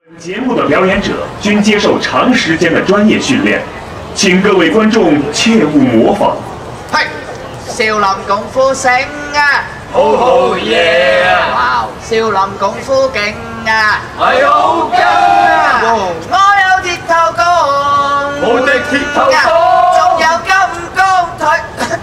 本节目的表演者均接受长时间的专业训练，请各位观众切勿模仿。 係少林功夫醒啊！ 好好嘢啊！ 哇！少林功夫勁啊！ 係好勁啊！ 我有鐵頭功， 我的鐵頭功， 仲有金剛腿。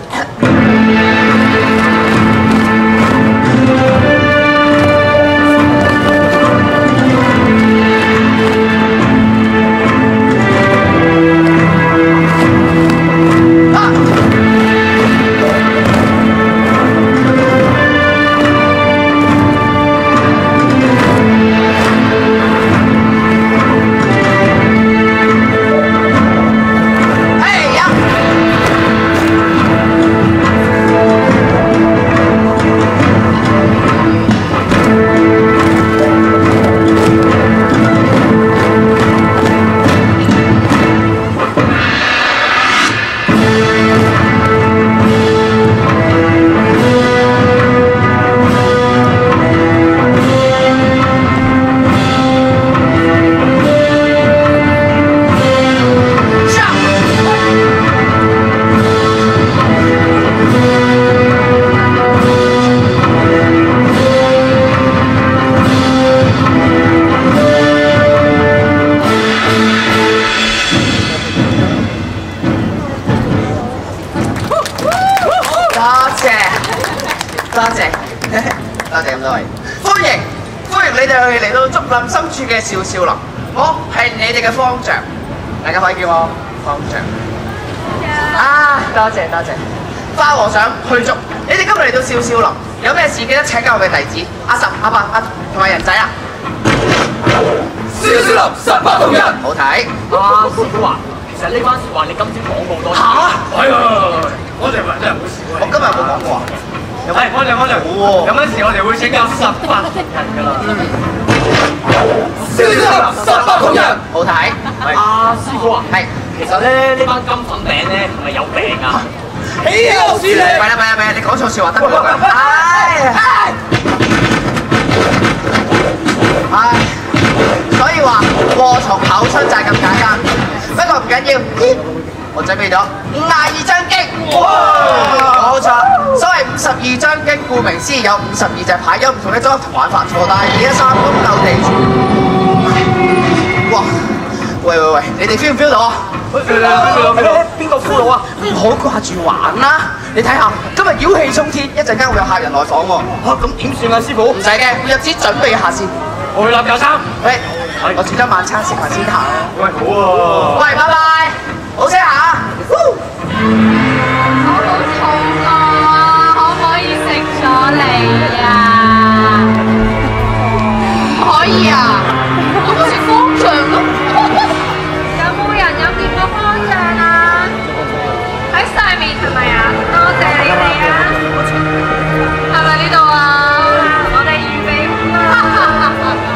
多謝咁多位，歡迎你哋嚟到竹林深處嘅少少林，我係你哋嘅方丈，大家可以叫我方丈。啊，多謝。花和尚去竹，你哋今日嚟到少少林，有咩事記得請教我嘅弟子阿十、阿八、阿同埋人仔啊！ 少少林18銅人， 好睇。 師傅啊，其實呢番説話你今朝講過好多次。 係啊！我哋咪真係好少。 我今日有冇講過啊？ 係，我哋咁嗰時我哋會請教18銅人㗎啦。少少林18銅人， 好睇。 師傅啊， 係。 其實咧呢班金粉餅咧係咪有病啊？ 豈有此理！ 咪，你講錯説話得㗎啦。所以話禍從口出就係咁簡單。不過唔緊要，我準備咗52張經。冇錯，所謂52張經，顧名思義有52隻牌，有唔同嘅裝同玩法。錯大嘢三公鬥地主。哇！喂，你哋 feel 唔 feel 到啊？ 邊個 feel 到啊？ 唔好掛住玩啦！你睇下，今日妖氣沖天，一陣間會有客人來訪喎。 咁點算啊，師傅？ 唔使嘅，日子準備一下先。 我去攬教衫。 喂，我煮咗晚餐食埋先行。 喂，好啊！ 喂，拜拜，好聲下。 我好肚餓啊，可唔可以食咗你啊？可以啊，我咪食方丈咯。有冇人有見過方丈啊？喺晒面係咪啊？多謝你哋啊！係咪呢度啊？我哋預備好啦。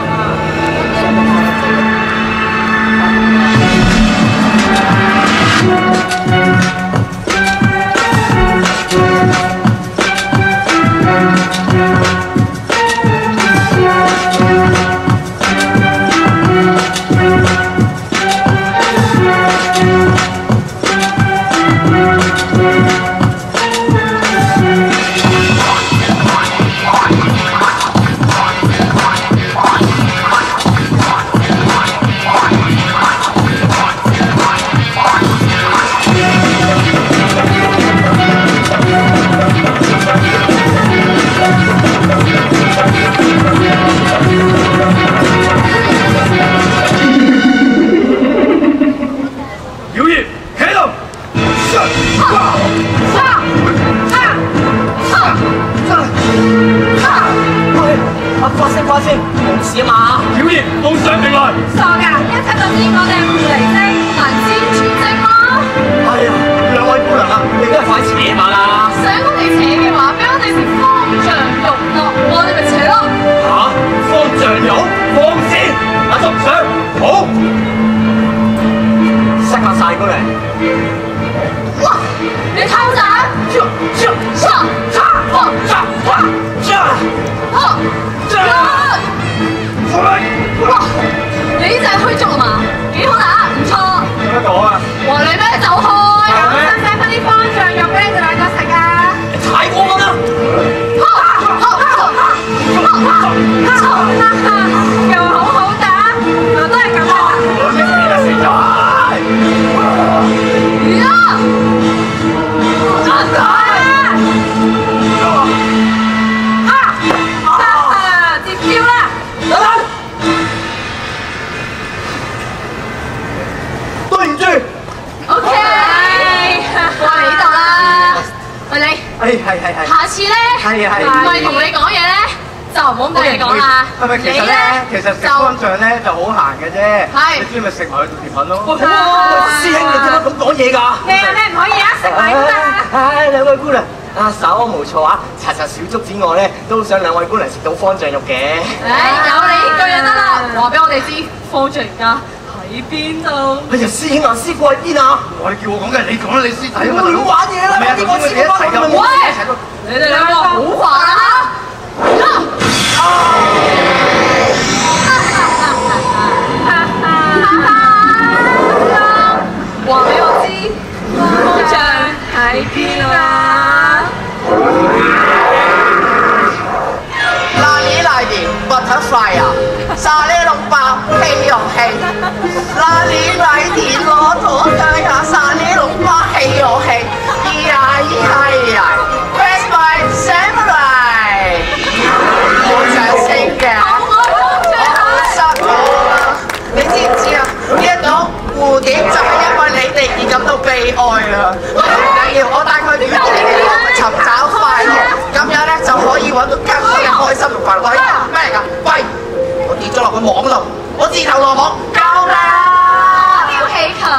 發先，冇事啊嘛！ 妖孽，奉上命來！ 傻㗎，一睇就知我哋係狐狸精，能先全精咯！ 哎呀，兩位姑娘啊，你都係快扯馬啦！ 想我哋扯嘅話，俾我哋食方丈肉咯，我哋咪扯咯！ 嚇，方丈肉，放肆！阿叔上，好！ 塞下晒過嚟！ 哇！你偷斬！哇！ 你就係虛竹啊嘛，幾好打，唔錯。 有乜講啊？ 話你咩走開？使唔使分啲方丈肉俾你哋兩個食啊？ 太過分啦！ 又好好打，又都係咁啊！ 死咗！ 接招啦！ 對唔住。 OK， 過嚟呢度啦。喂你， 係。 下次咧，唔係同你講嘢咧，就唔好同你講啦。 係咪其實咧，其實食方丈咧就好閒嘅啫。 係。 你知咪食埋佢做甜品咯。 好啊！ 師兄你點解咁講嘢㗎？ 咩唔可以啊？食埋㗎。 唉，兩位姑娘，稍安無躁啊！查小竹子我咧都想兩位姑娘食到方丈肉嘅。 有你呢句就得啦，話俾我哋知方丈而家喺邊度？ 哎呀，師兄啊，師傅喺邊啊？我哋叫我講嘅，你講啦，你師弟啊嘛。唔好玩嘢啦，啲我師傅翻嚟就喂，你哋兩個好煩啊！話俾我知，方丈喺邊啊？ 哪里来的 butterfly 啊？沙哩龙巴嘿哟嘿，哪里来的骆驼对呀？沙哩龙巴嘿哟嘿，咿呀咿呀咿呀 ，Where's my samurai？ 好想升嘅，我好失望啊！你知唔知啊？呢一朵蝴蝶就係因為你哋而感到悲哀啦。唔緊要，我帶佢哋一齊嚟去尋找快樂，咁樣咧就可以揾到更多嘅開心同快樂。咩嚟㗎？喂！我跌咗落個網度，我自投羅網，救命！ 撩起佢。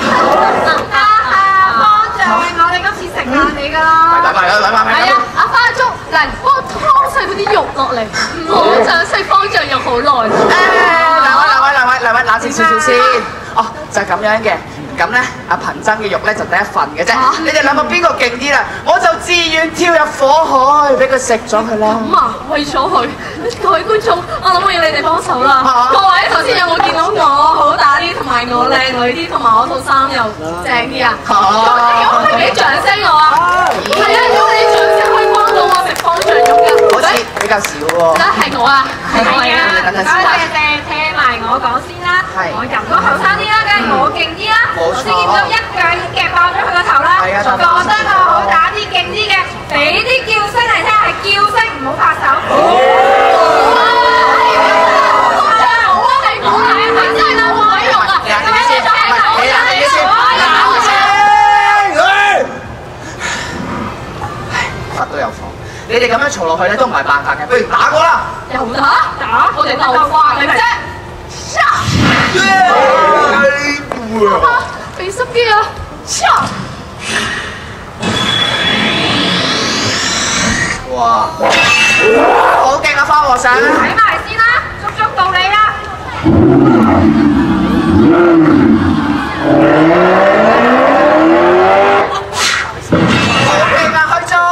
方丈，我哋今次食爛你㗎啦。係啊，阿花竹嚟幫我劏細嗰啲肉落嚟，我想食方丈肉好耐。 兩位冷靜少少先。哦，就係咁樣嘅。咁咧，阿貧僧嘅肉咧就第一份嘅啫。你哋諗下邊個勁啲啦？我就自願跳入火海，俾佢食咗佢啦。 咁啊，為咗佢，各位觀眾，我諗要你哋幫手啦。各位頭先有冇見到我好打啲，同埋我靚女啲，同埋我套衫又正啲啊？如果可以俾掌聲我啊！係啊，如果你掌聲可以幫到我食方丈肉㗎。 好似比較少喎。 係我啊，係我啊。 聽埋我講先啦，我人都後生啲啦，梗係我勁啲啦。頭先見到一腳已經夾爆咗佢個頭啦，覺得我好打啲勁啲嘅，俾啲叫聲嚟聽，係叫聲，唔好拍手。 好啊，係我啊，真係啦，我喺用啊， 佛都有火，你哋咁樣嘈落去咧都唔係辦法嘅，不如打過啦！ 又打，我哋鬥快啫。俾心機啊！ 哇，好勁啊，花和尚！ 睇埋先啦，捉到你啦！ 好勁啊，去捉！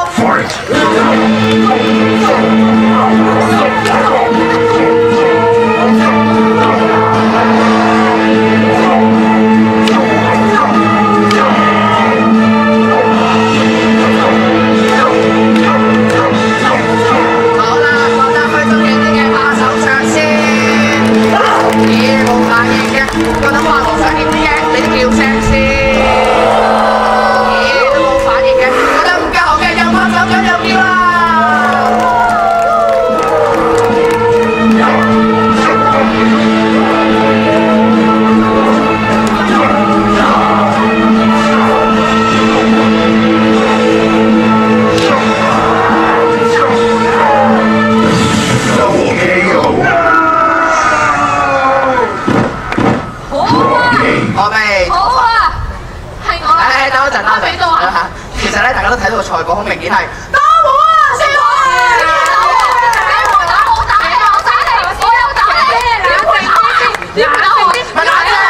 其實咧，大家都睇到個賽果好明顯係打我啊！師傅， 打我打你，我打你，我又打你，點打我？ 咪打啫！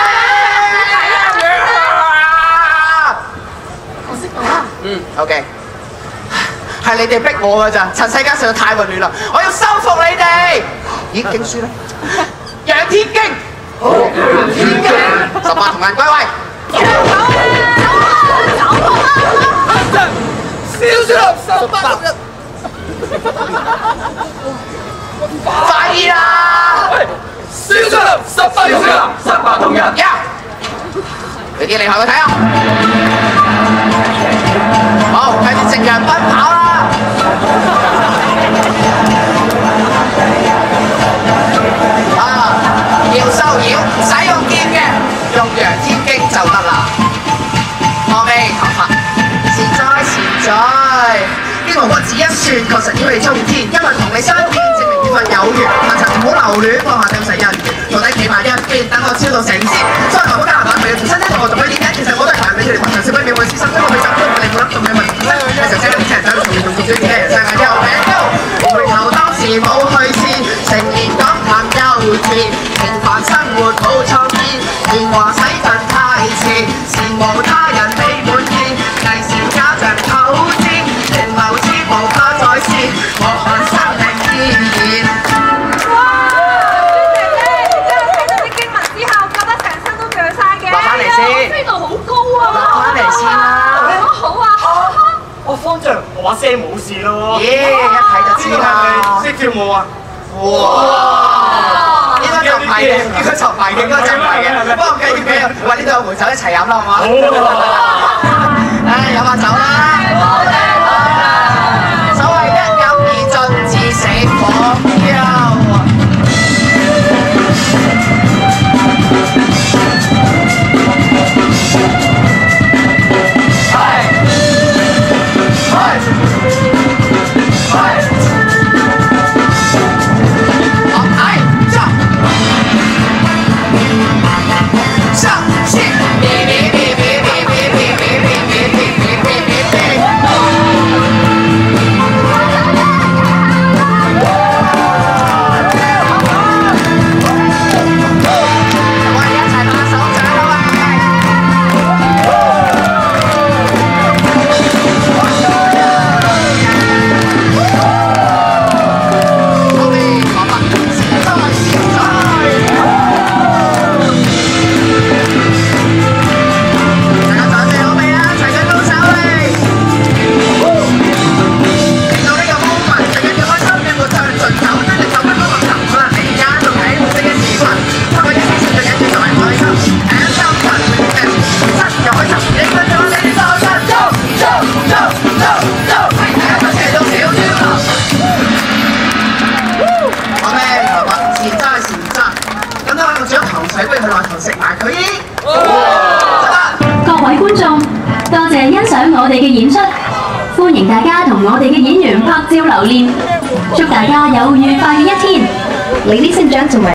我識到啦。 OK， 係你哋逼我㗎咋？塵世間實在太混亂啦！我要收服你哋。咦，經書咧？楊鐵經。 好，18同人歸位。燒咗18同人。快啲啦！燒咗18同人。你啲厲害去睇下。好，繼續夕陽奔跑啦！要收妖，唔使用劍嘅，用陽天經就得啦。阿彌陀佛，善哉。英雄屈指一算，確實妖氣沖天，因為同你相見，證明緣分有緣。但曾唔好留戀，放下對世人緣，到底企埋一邊，等我超到成仙。所以唔好加拿大，佢要重新同我做佢點解？其實我都係行俾佢哋群小鬼秒去私心，因為佢集中我哋冇諗動嘅問題。有時候寫到啲人想從連同最嘅人世界有名高，回頭當時冇去試，成年講談幼稚，平凡生活冇創意，年華洗盡太遲，羨慕他人未滿意，藝術家像口尖，情謀之無法再試，莫問生命依然。 哇！朱姐姐，你真係聽到啲經文之後，覺得成身都攰晒嘅。 落翻嚟先， 飛度好高啊！ 落翻嚟先啦。 好啊！ 我方丈，我把聲冇事咯。 耶！一睇就知啦。 識跳舞啊？ 哇！應該就唔係嘅，應該就唔係嘅，應該就唔係嘅。不過唔緊要嘅，喂，呢度有梅酒一齊飲啦，好嘛？唉，飲下酒啦。所謂一飲已盡，至死方休。 各位觀眾，多謝欣賞我哋嘅演出，歡迎大家同我哋嘅演員拍照留念，祝大家有愉快嘅一天。Ladies and gentlemen.